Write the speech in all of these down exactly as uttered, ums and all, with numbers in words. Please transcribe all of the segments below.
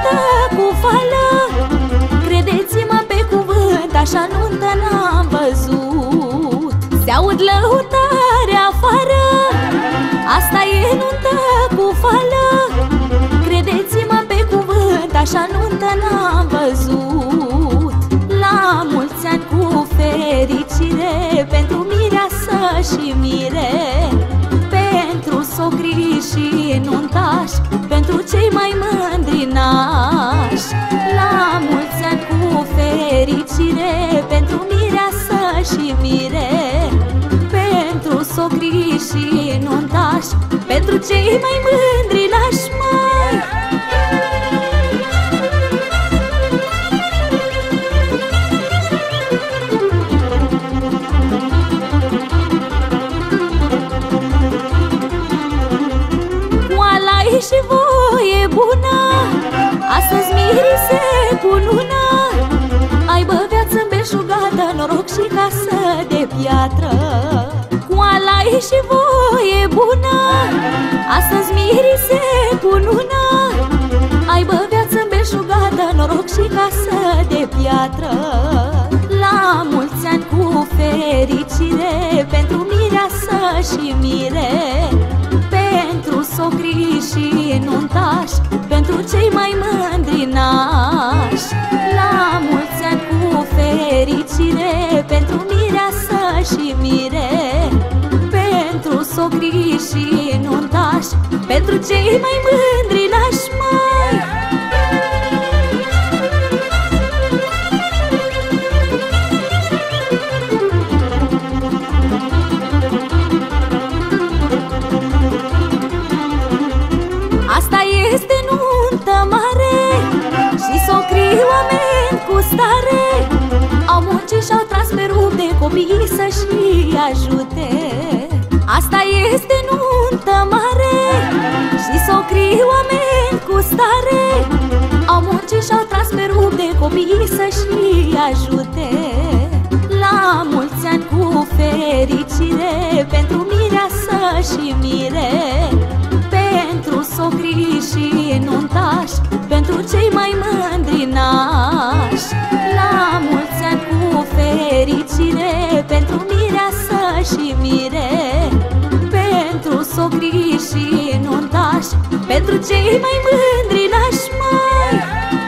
nuntă cu fală. Credeți-mă pe cuvânt, așa nuntă n-am văzut. Se-aud lăutare afară, asta e nuntă cu fală. Credeți-mă pe cuvânt, așa nuntă n-am văzut. La mulți ani cu fericire, pentru mireasă și mire, pentru socri și nuntași, pentru cei mai mândri nași. La mulți ani cu fericire, pentru mireasă și mire, pentru socri și nuntași, pentru cei mai mândri nași, mai. Și voie bună, astăzi mirii se cunună. Aibă viață îmbelșugată, noroc și casă de piatră. Cu alai și voie bună, astăzi mirii se cunună. Aibă viață îmbelșugată, noroc și casă de piatră. La mulți ani cu fericire, pentru mireasă și mire, pentru socri și nuntași, pentru cei mai mândri nași. La mulți ani cu fericire, pentru mireasă și mire, pentru socri și nuntași, pentru cei mai mândri nași, mai. Este nuntă mare și socrii oameni cu stare au muncit și-au tras pe rup de copii să-și ajute. Asta este nuntă mare și socrii oameni cu stare au muncit și-au tras pe rup de copii să-și ajute. La mulți ani cu fericire, pentru mireasă și mire, pentru socri și nuntași, pentru cei mai mândri nași. La mulți ani cu fericire, pentru mireasă și mire, pentru socri și nuntași, pentru cei mai mândri nași, mai.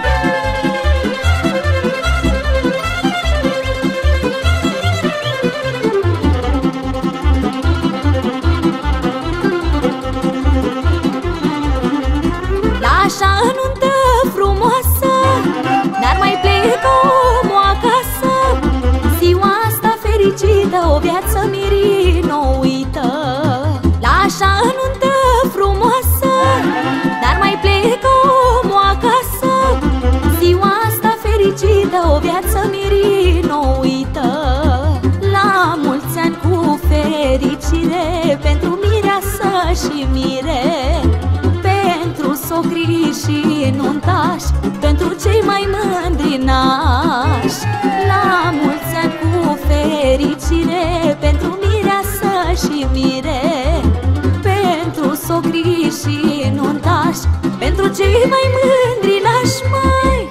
Așa nuntă frumoasă, n-ar mai pleca omul acasă. Ziua asta fericită, o viață mirii n-o uită. La așa nuntă frumoasă, n-ar mai pleca omul acasă. Ziua asta fericită, o viață mirii n-o uită. La mulți ani cu fericire, pentru mireasă și mire, pentru socri și nuntași, pentru cei mai mândri nași. La mulți ani cu fericire, pentru mireasă și mire, pentru socri și nuntași, pentru cei mai mândri nași, mai.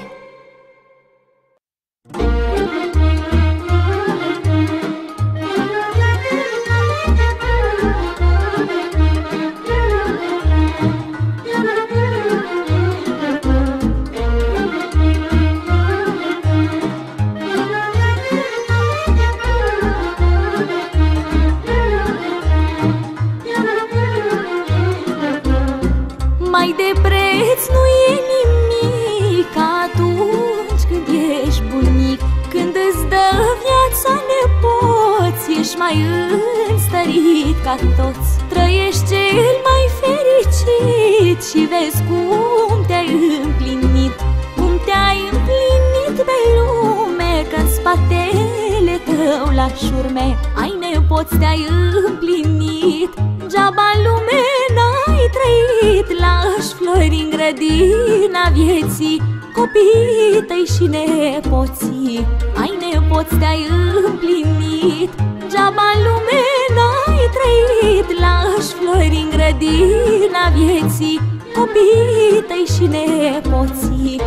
Mai de preț nu e nimic atunci când ești bunic, când îți dă viața nepoți, ești mai înstărit ca toți. Trăiești cel mai fericit și vezi cum te-ai împlinit, cum te-ai împlinit pe lume, că în spatele tău la șurme ai nepoți, te-ai împlinit. Geaba în lume n-ai trăit, lași flori în grădina vieții, copiii tăi și nepoții. Ai nepoți, te-ai împlinit. Geaba în lume n-ai trăit, lași flori în grădina vieții, copiii tăi și nepoții.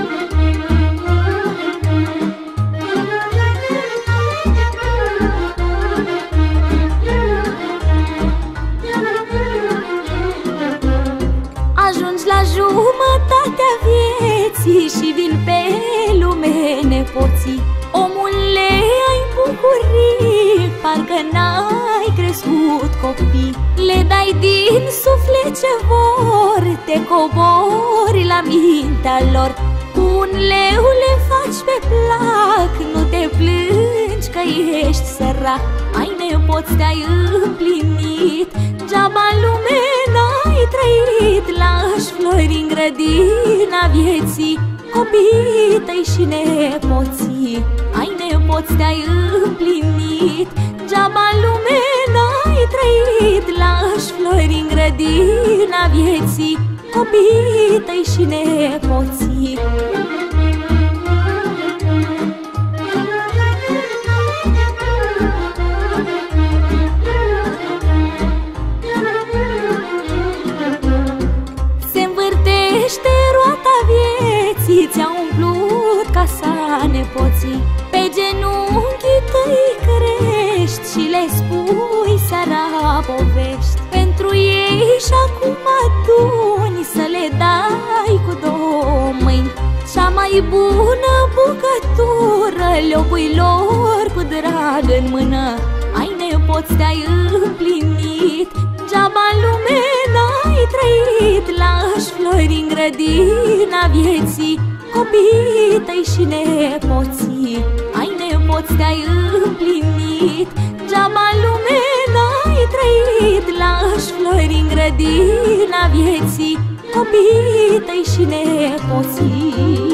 Ajungi la jumătatea vieții și vin pe lume nepoții. Omule, ai bucurii, parcă n-ai crescut copii. Le dai din suflet ce vor, te cobori la mintea lor. Cu un leu le faci pe plac, nu te plângi că ești sărac. Ai nepoți, te-ai împlinit, geaba în lume n-ai trăit. Lași flori în grădina vieții, copiii tăi și nepoții. Ai nepoți, te-ai împlinit, geaba în lume n-ai trăit. Lași flori în grădina vieții, copiii tăi și nepoții. Se învârtește roata vieții, ți-a umplut casa nepoții. Pe genunchii tăi crești și le spui seara povești. Pentru ei și acum aduni să le dai cu două mâini. Cea mai bună bucătură le-o pui lor cu drag în mână. Ai nepoți, te-ai împlinit, geaba în lume n-ai trăit. Lași flori în grădina vieții, copiii tăi și nepoții. Ai nepoți, te-ai împlinit, geaba în lume n-ai trăit. Lași flori în grădina vieții, copiii tăi și nepoții.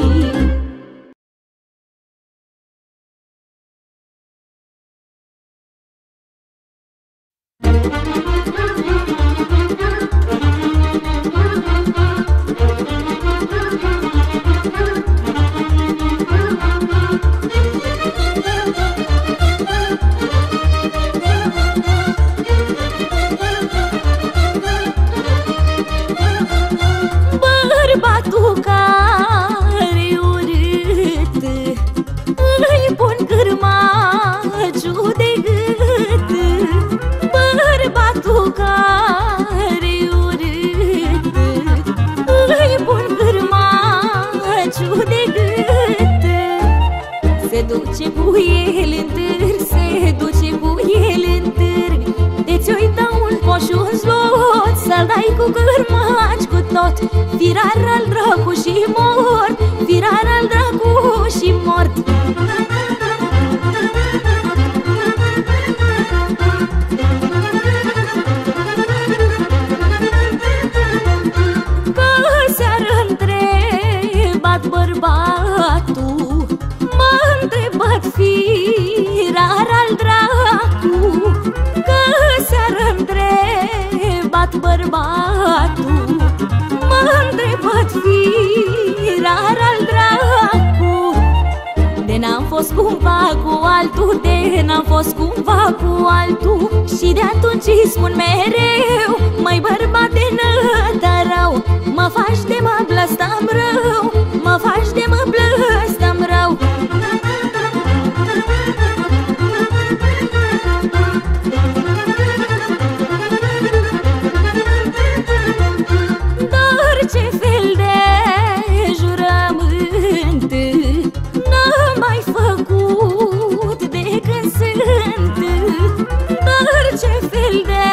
Bărbatul care urât îi pun cârmaciul de gât. Bărbatul care urât îi pun cârmaciul de gât. Se duce cu el în târg, se duce cu el în târg. De-ți uită un poș, un zlot, să-l dai cu cârmaci cu tot. Firar al dracu și mort, firar al dracu și mort. Că seară întrebat bărbatul, mă întrebat firar al dracu. Că seară întrebat bărbatul, mă întrebat firar al dracu. De n-am fost cumva cu altul, de n-am fost cumva cu altul. Și de atunci îi spun mereu, măi bărbat de nătărău, mă faci de mă blăstam rău, mă faci de mă blăstam rău. Dar ce fel de jurământ n-am mai făcut de când sunt. Dar ce fel de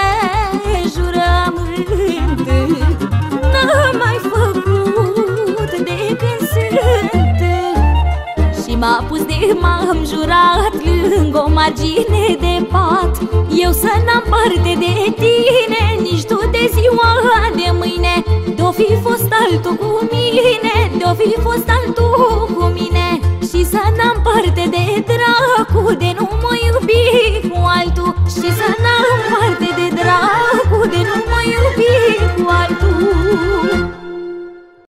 jurământ n-am mai făcut de când sunt. Și m-a pus de m-am jurat lângă o margine de pat, eu să n-am parte de tine, nici tu de ziua de mâine. De-o fi fost altul cu mine, de-o fi fost